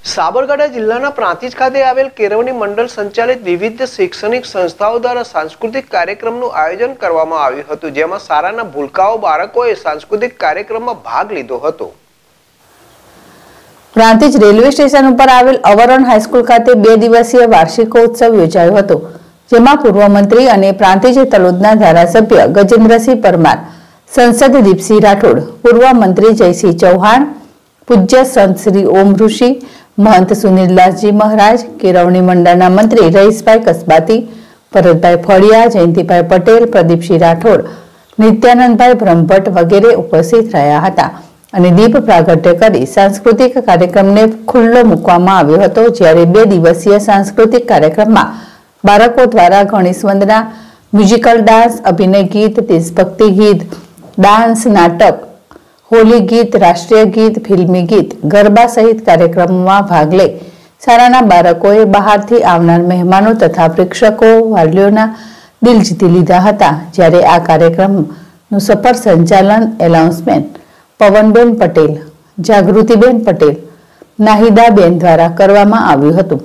સાબરકાંઠા જિલ્લાના પ્રાંતિજ ખાતે આવેલ કેળવણી મંડળ સંચાલિત વિવિધ શૈક્ષણિક સંસ્થાઓ દ્વારા સાંસ્કૃતિક કાર્યક્રમનું આયોજન કરવામાં આવ્યું હતું, જેમાં શાળાના ભૂલકાઓ બાળકોએ સાંસ્કૃતિક કાર્યક્રમમાં ભાગ લીધો હતો। પ્રાંતિજ રેલવે સ્ટેશન ઉપર આવેલ અવરોન હાઈસ્કૂલ ખાતે 2 દિવસીય વાર્ષિકોત્સવ યોજાયો હતો, જેમાં પૂર્વ મંત્રી અને પ્રાંતિજ તલોદના ધારાસભ્ય ગજેન્દ્રસિંહ પરમાર, સંસદ દીપસિંહ રાઠોડ, પૂર્વ મંત્રી જયસિંહ ચૌહાણ, પૂજ્ય સંત શ્રી ઓમ ઋષિ, महंत सुनीलदासजी महाराज, केळवणी मंडळना मंत्री रईसभाई कसबाती, भरतभाई फळिया, जयंतीभाई पटेल, प्रदीपसिंह राठोड, नित्यानंदभाई ब्रह्मभट्ट वगैरे उपस्थित रह्या हता અને દીપ પ્રાગટ્ય કરી સાંસ્કૃતિક કાર્યક્રમને ખુલ્લો મૂકવામાં આવ્યો હતો। જ્યારે 2 દિવસીય સાંસ્કૃતિક કાર્યક્રમમાં બાળકો દ્વારા ગણેશ વંદના, મ્યુઝિકલ ડાન્સ, અભિનય ગીત, દેશભક્તિ ગીત, ડાન્સ, નાટક, होली गीत, राष्ट्रीय गीत, फिल्मी गीत, गरबा सहित कार्यक्रमों भाग ले शाळाना बाळकोए बहारथी आवनार मेहमानो तथा प्रेक्षको वालीओना दिल जीती लीधा हता। ज्यारे आ कार्यक्रमनुं सफળ संचालन एनाउंसमेंट पवनबेन पटेल, जागृतिबेन पटेल, नाहिदाबेन द्वारा करवामां आव्युं हतुं।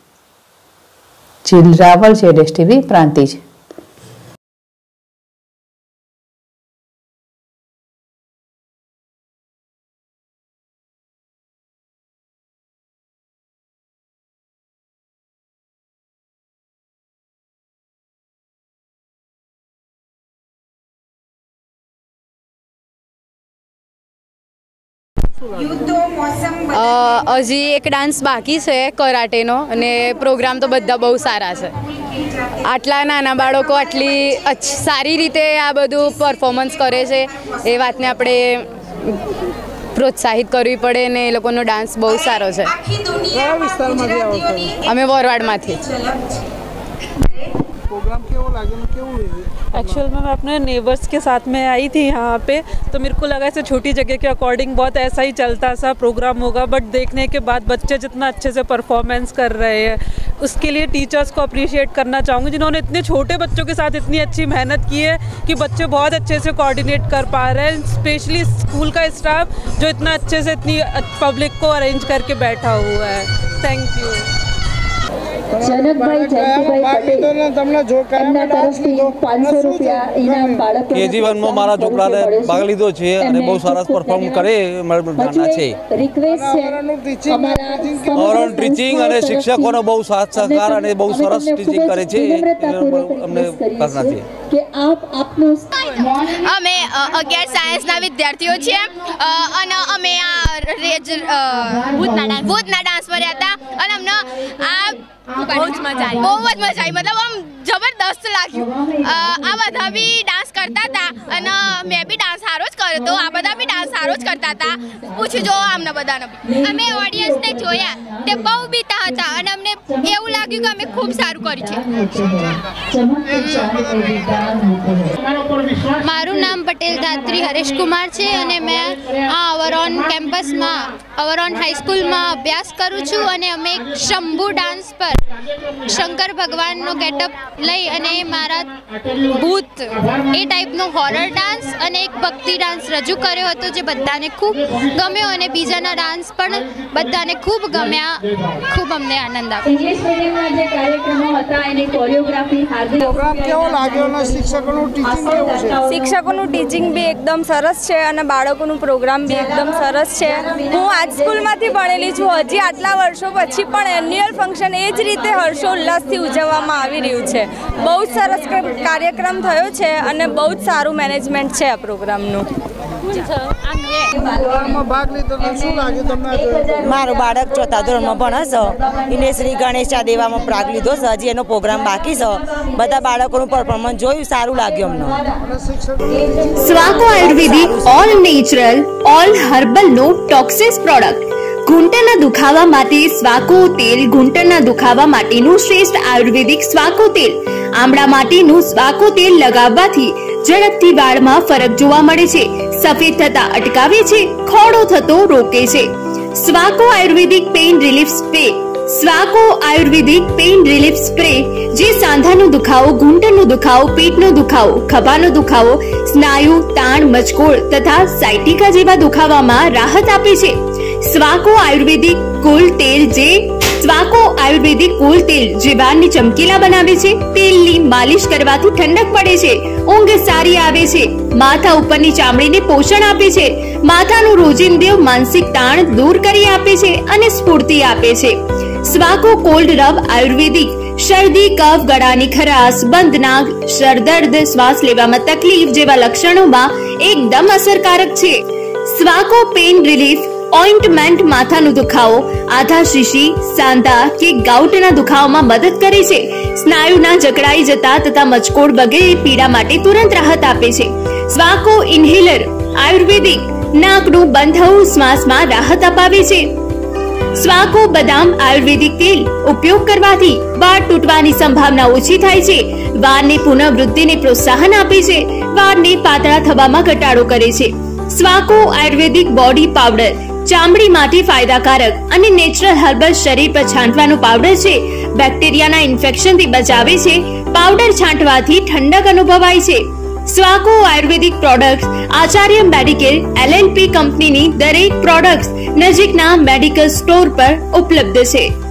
જીલ રાવલ, જેડેશ ટીવી, પ્રાંતિજ। હજી એક ડાન્સ બાકી છે કરાટેનો, અને પ્રોગ્રામ તો બધા બહુ સારા છે। આટલા નાના બાળકો આટલી સારી રીતે આ બધું પરફોર્મન્સ કરે છે એ વાતને આપણે પ્રોત્સાહિત કરવી પડે, ને એ લોકોનો ડાન્સ બહુ સારો છે। અમે વરવાડમાંથી। एक्चुअल में मैं अपने नेबर्स के साथ में आई थी यहाँ पे, तो मेरे को लगा ऐसे छोटी जगह के अकॉर्डिंग बहुत ऐसा ही चलता सा प्रोग्राम होगा, बट देखने के बाद बच्चे जितना अच्छे से परफॉर्मेंस कर रहे हैं उसके लिए टीचर्स को अप्रिशिएट करना चाहूँगी, जिन्होंने इतने छोटे बच्चों के साथ इतनी अच्छी मेहनत की है कि बच्चे बहुत अच्छे से कोऑर्डिनेट कर पा रहे हैं। स्पेशली स्कूल का स्टाफ जो इतना अच्छे से इतनी पब्लिक को अरेंज करके बैठा हुआ है। Thank you. जनकभाई जयंतीभाई पटेल एमना तरफथी 500 रुपया इनाम बाळक KG1 માં મારા છોકરાને ભાગ લીધો છે અને બહુ સરસ પરફોર્મ કરે જાણના છે। રિક્વેસ્ટ છે અમારા ઓવરઓલ ટીચિંગ અને શિક્ષકોનો બહુ સાથ સહકાર અને બહુ સરસ ટીચિંગ કરે છે, અમને પ્રાર્થના છે કે આપ આપનો અમે 11 સાયન્સના વિદ્યાર્થીઓ છીએ અને અમે આ ભૂતના ડાન્સ પર હતા અને અમને આ બહુ જ મજા આવી, મતલબ આમ જબરદસ્ત લાગ્યું। આ બધા બી ડાન્સ કરતા હતા અને મેં બી ડાન્સ સારો જ કર્યો હતો, આ બધા બી ડાન્સ સારો જ કરતા હતા। પૂછી જો આમને બધાને બી અમે ઓડિયન્સને જોયા તે બહુ બીતા હતા અને અમને એવું લાગ્યું કે અમે ખૂબ સારું કર્યું છે। મારું નામ પટેલ ધાત્રી હરેશ કુમાર છે અને મેં આ અવરોન કેમ્પસમાં અવરોન હાઈસ્કૂલમાં અભ્યાસ કરું છું અને અમે એક શંભુ ડાન્સ પર શંકર ભગવાનનો ગેટઅપ લઈ અને મારા ભૂત એ ટાઈપનો હોરર ડાન્સ અને એક ભક્તિ ડાન્સ રજૂ કર્યો હતો, જે બધાને ખૂબ ગમ્યો અને બીજાના ડાન્સ પણ બધાને ખૂબ ગમ્યા। ખૂબ અમને આનંદ આવ્યો। ઇંગ્લિશ મીડિયમના જે કાર્યક્રમો હતા એની કોરિયોગ્રાફી પ્રોગ્રામ કેવો લાગ્યો અને શિક્ષકોનું ટીચિંગ કેવું છે? શિક્ષકોનું ટીચિંગ બી એકદમ સરસ છે અને બાળકોનું પ્રોગ્રામ બી એકદમ સરસ છે। હું આ સ્કૂલમાંથી ભણેલી છું, હજી આટલા વર્ષો પછી પણ એન્યુઅલ ફંક્શન એ જ રીતે હર્ષોલ્લાસથી ઉજવવામાં આવી રહ્યું છે। બહુ જ સરસ કાર્યક્રમ થયો છે અને બહુ જ સારું મેનેજમેન્ટ છે આ પ્રોગ્રામનું। મારું બાળક 4થા ધોરણમાં ભણે છે, એને શ્રી ગણેશા દેવામાં ભાગ લીધો છે, હજી એનો પ્રોગ્રામ બાકી છે। બધા બાળકોનું પરફોર્મન્સ જોયું, સારું લાગ્યું અમને। Swaco ayurvedic all natural all herbal no toxics product. ઘૂંટણના દુખાવા માટે સ્વાકો તેલ, ઘૂંટણના દુખાવા માટેનું શ્રેષ્ઠ આયુર્વેદિક સ્વાકો તેલ, આમળા માટેનું સ્વાકો તેલ લગાવવાથી ઝડપથી વાળમાં ફરક જોવા મળે છે, સફેદ થતા અટકાવે છે, ખોડો થતો રોકે છે। Swaco ayurvedic pain relief spray. Swaco ayurvedic pain relief spray જે સાંધાનો દુખાવો, ઘૂંટણનો દુખાવો, પેટનો દુખાવો, ખભાનો દુખાવો, સ્નાયુ તાણ, મચકોડ તથા સાયટિકા જેવા દુખાવામાં રાહત આપે છે। સ્વાકો આયુર્વેદિક કુલ તેલ જે સ્વાકો આયુર્વેદિક કુલ તેલ જે વાળને ચમકીલા બનાવે છે, તેલની માલિશ કરવાથી ઠંડક પડે છે, ઊંઘ સારી આવે છે, માથા ઉપરની ચામડીને પોષણ આપે છે, માથાનું રોજિંદુ માનસિક તાણ દૂર કરી આપે છે અને સ્ફૂર્તિ આપે છે. સ્વાકો કોલ્ડ રબ આયુર્વેદિક શરદી, કફ, ગળાની ખરાશ, બંધ નાક, સરદર્દ, શ્વાસ લેવામાં તકલીફ જેવા લક્ષણોમાં એકદમ અસરકારક છે. સ્વાકો પેન રિલીફ ઓઇન્ટમેન્ટ માથાનો દુખાવો, આધા શીશી, સાંધા કે ગાઉટના દુખાવામાં મદદ કરે છે. સ્નાયુના જકડાઈ જતા તથા મચકોડ વગેરે પીડા માટે તુરંત રાહત આપે છે. સ્વાકો ઇન્હેલર આયુર્વેદિક નાકનું બંધ થવું શ્વાસમાં રાહત અપાવે છે. સ્વાકો બદામ આયુર્વેદિક તેલ ઉપયોગ કરવાથી વાળ તૂટવાની સંભાવના ઓછી થાય છે, વાળની પુનઃવૃદ્ધિને પ્રોત્સાહન આપે છે, વાળને પાતળા થવામાં ઘટાડો કરે છે. સ્વાકો આયુર્વેદિક બોડી પાવડર ચામડી માટે ફાયદાકારક અને નેચરલ હર્બલ શરીર પર છાંટવાનો પાવડર છે. બેક્ટેરિયાના ઇન્ફેક્શનથી બચાવે છે. પાવડર છાંટવાથી ઠંડક અનુભવાય છે. Swaco ayurvedic products Acharya medicare LLP કંપનીની દરેક પ્રોડક્ટ્સ નજીકના મેડિકલ સ્ટોર પર ઉપલબ્ધ છે.